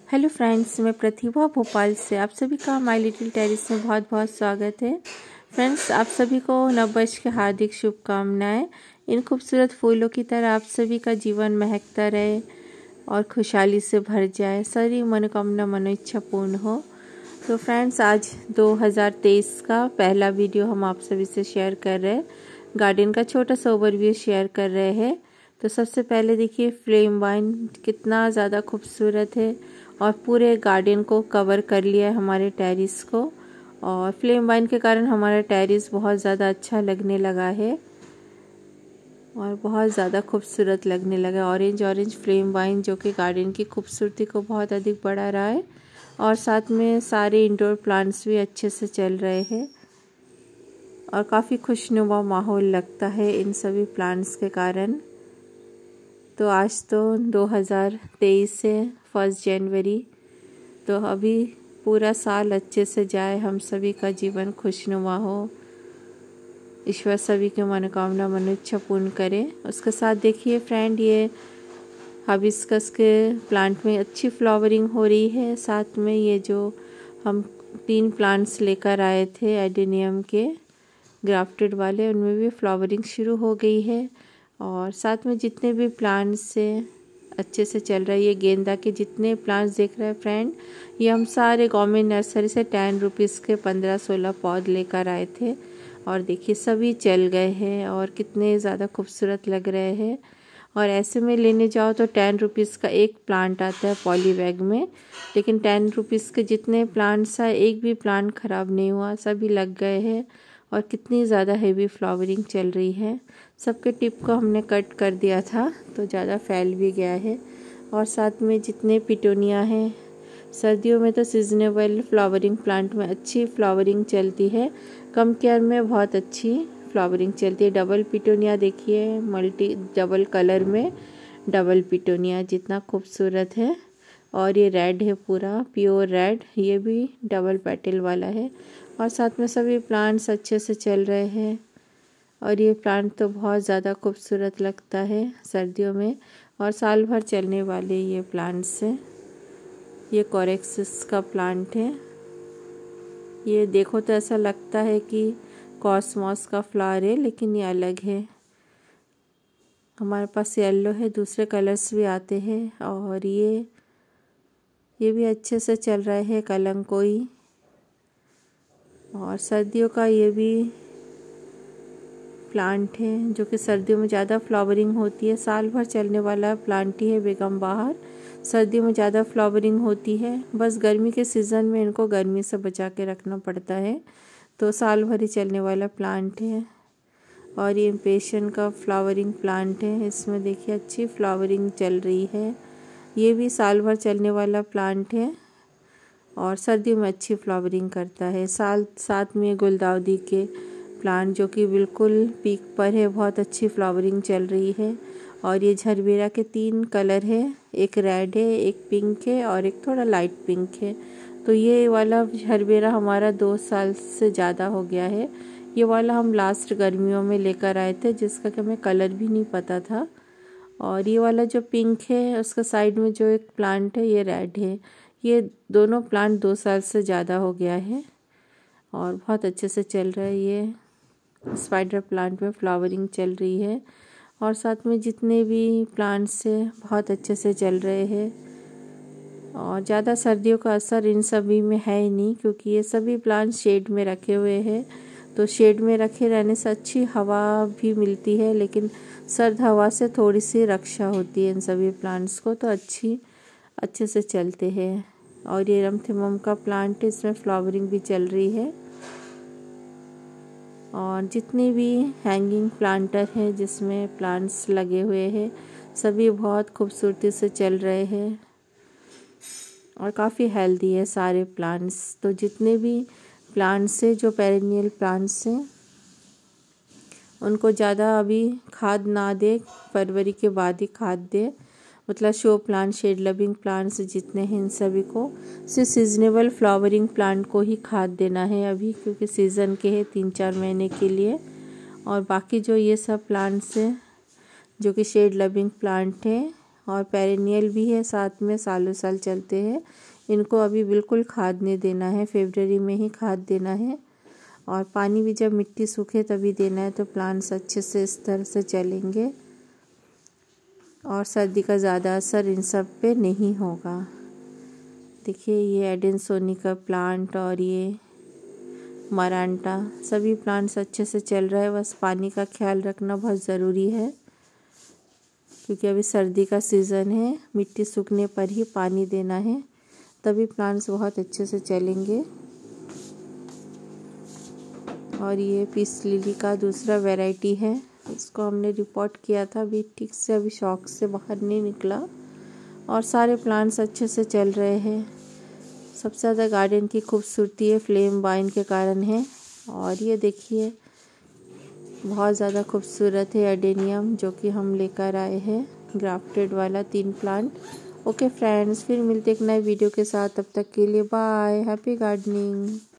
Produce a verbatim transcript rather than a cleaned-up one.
Hello friends, मैं प्रतिभा भोपाल से आप सभी का माय लिटिल टेरेस में बहुत बहुत स्वागत है। फ्रेंड्स, आप सभी को नववर्ष की हार्दिक शुभकामनाएं। इन खूबसूरत फूलों की तरह आप सभी का जीवन महकता रहे और खुशहाली से भर जाए, सारी मनोकामना मनोइच्छा पूर्ण हो। तो फ्रेंड्स, आज दो हज़ार तेईस का पहला वीडियो हम आप सभी से शेयर कर रहे हैं। गार्डन का छोटा सा ओवरव्यू शेयर कर रहे हैं। तो सबसे पहले देखिए फ्लेम वाइन कितना ज़्यादा खूबसूरत है और पूरे गार्डन को कवर कर लिया है हमारे टेरेस को। और फ्लेम वाइन के कारण हमारा टेरेस बहुत ज़्यादा अच्छा लगने लगा है और बहुत ज़्यादा खूबसूरत लगने लगा। ऑरेंज ऑरेंज फ्लेम वाइन जो कि गार्डन की खूबसूरती को बहुत अधिक बढ़ा रहा है। और साथ में सारे इंडोर प्लांट्स भी अच्छे से चल रहे हैं और काफ़ी खुशनुमा माहौल लगता है इन सभी प्लांट्स के कारण। तो आज तो दो हज़ार तेईस है, फर्स्ट जनवरी। तो अभी पूरा साल अच्छे से जाए, हम सभी का जीवन खुशनुमा हो, ईश्वर सभी की मनोकामना मनोइच्छा पूर्ण करे। उसके साथ देखिए फ्रेंड, ये हाबिस्कस के प्लांट में अच्छी फ्लावरिंग हो रही है। साथ में ये जो हम तीन प्लांट्स लेकर आए थे एडेनियम के ग्राफ्टेड वाले, उनमें भी फ्लावरिंग शुरू हो गई है। और साथ में जितने भी प्लांट्स से अच्छे से चल रहा है, ये गेंदा के जितने प्लांट्स देख रहे हैं फ्रेंड, ये हम सारे गवर्नमेंट नर्सरी से टेन रुपीज़ के पंद्रह सोलह पौध लेकर आए थे। और देखिए सभी चल गए हैं और कितने ज़्यादा खूबसूरत लग रहे हैं। और ऐसे में लेने जाओ तो टेन रुपीज़ का एक प्लांट आता है पॉली बैग में, लेकिन टेन रुपीज़ के जितने प्लांट्स हैं एक भी प्लांट ख़राब नहीं हुआ, सभी लग गए हैं। और कितनी ज़्यादा हेवी फ्लावरिंग चल रही है। सबके टिप को हमने कट कर दिया था तो ज़्यादा फैल भी गया है। और साथ में जितने पिटोनिया हैं, सर्दियों में तो सीजनेबल फ्लावरिंग प्लांट में अच्छी फ्लावरिंग चलती है, कम केयर में बहुत अच्छी फ्लावरिंग चलती है। डबल पिटोनिया देखिए, मल्टी डबल कलर में डबल पिटोनिया जितना खूबसूरत है। और ये रेड है, पूरा प्योर रेड, ये भी डबल पेटल वाला है। और साथ में सभी प्लांट्स अच्छे से चल रहे हैं। और ये प्लांट तो बहुत ज़्यादा खूबसूरत लगता है सर्दियों में और साल भर चलने वाले ये प्लांट्स हैं। ये कोरेक्सिस का प्लांट है। ये देखो तो ऐसा लगता है कि कॉस्मोस का फ्लावर है, लेकिन ये अलग है। हमारे पास येलो है, दूसरे कलर्स भी आते हैं। और ये ये भी अच्छे से चल रहे हैं, कलंकोई। और सर्दियों का ये भी प्लांट है जो कि सर्दियों में ज़्यादा फ्लावरिंग होती है, साल भर चलने वाला प्लांट ही है बेगम बहार। सर्दियों में ज़्यादा फ्लावरिंग होती है, बस गर्मी के सीज़न में इनको गर्मी से बचा के रखना पड़ता है। तो साल भर ही चलने वाला प्लांट है। और ये इम्पेशन का फ्लावरिंग प्लांट है, इसमें देखिए अच्छी फ्लावरिंग चल रही है। ये भी साल भर चलने वाला प्लांट है और सर्दियों में अच्छी फ्लावरिंग करता है। साल साथ में गुलदाउदी के प्लांट जो कि बिल्कुल पीक पर है, बहुत अच्छी फ्लावरिंग चल रही है। और ये झरबेरा के तीन कलर है, एक रेड है, एक पिंक है और एक थोड़ा लाइट पिंक है। तो ये वाला झरबेरा हमारा दो साल से ज़्यादा हो गया है। ये वाला हम लास्ट गर्मियों में लेकर आए थे, जिसका कि हमें कलर भी नहीं पता था। और ये वाला जो पिंक है उसका साइड में जो एक प्लांट है ये रेड है। ये दोनों प्लांट दो साल से ज़्यादा हो गया है और बहुत अच्छे से चल रहा है। ये स्पाइडर प्लांट में फ्लावरिंग चल रही है। और साथ में जितने भी प्लांट्स हैं बहुत अच्छे से चल रहे हैं। और ज़्यादा सर्दियों का असर इन सभी में है ही नहीं, क्योंकि ये सभी प्लांट्स शेड में रखे हुए हैं। तो शेड में रखे रहने से अच्छी हवा भी मिलती है, लेकिन सर्द हवा से थोड़ी सी रक्षा होती है इन सभी प्लांट्स को, तो अच्छी अच्छे से चलते हैं। और ये रमथेमम का प्लांट है, इसमें फ्लावरिंग भी चल रही है। और जितने भी हैंगिंग प्लांटर हैं जिसमें प्लांट्स लगे हुए हैं, सभी बहुत खूबसूरती से चल रहे हैं और काफ़ी हेल्दी है सारे प्लांट्स। तो जितने भी प्लांट्स हैं जो पेरेनियल प्लांट्स हैं, उनको ज़्यादा अभी खाद ना दे, फरवरी के बाद ही खाद दे। मतलब show plant, shade loving plants जितने हैं इन सभी को सिर्फ सीजनेबल फ्लावरिंग प्लांट को ही खाद देना है अभी, क्योंकि सीज़न के हैं तीन चार महीने के लिए। और बाकी जो ये सब प्लांट्स हैं जो कि शेड लविंग प्लांट हैं और पेरेनियल भी है, साथ में सालों साल चलते हैं। इनको अभी बिल्कुल खाद नहीं देना है, फरवरी में ही खाद देना है। और पानी भी जब मिट्टी सूखे तभी देना है, तो प्लांट्स अच्छे से इस तरह से चलेंगे और सर्दी का ज़्यादा असर इन सब पे नहीं होगा। देखिए ये एडेनसोनी प्लांट और ये मरांटा, सभी प्लांट्स अच्छे से चल रहा है। बस पानी का ख्याल रखना बहुत ज़रूरी है, क्योंकि अभी सर्दी का सीज़न है। मिट्टी सूखने पर ही पानी देना है, तभी प्लांट्स बहुत अच्छे से चलेंगे। और ये पीस लिली का दूसरा वैरायटी है, इसको हमने रिपोर्ट किया था, अभी ठीक से अभी शौक से बाहर नहीं निकला। और सारे प्लांट्स अच्छे से चल रहे हैं। सबसे ज़्यादा गार्डन की खूबसूरती है फ्लेम वाइन के कारण है। और ये देखिए बहुत ज़्यादा खूबसूरत है एडेनियम, जो कि हम लेकर आए हैं, ग्राफ्टेड वाला तीन प्लांट। ओके फ्रेंड्स, फिर मिलते एक नए वीडियो के साथ, तब तक के लिए बाय, हैप्पी गार्डनिंग।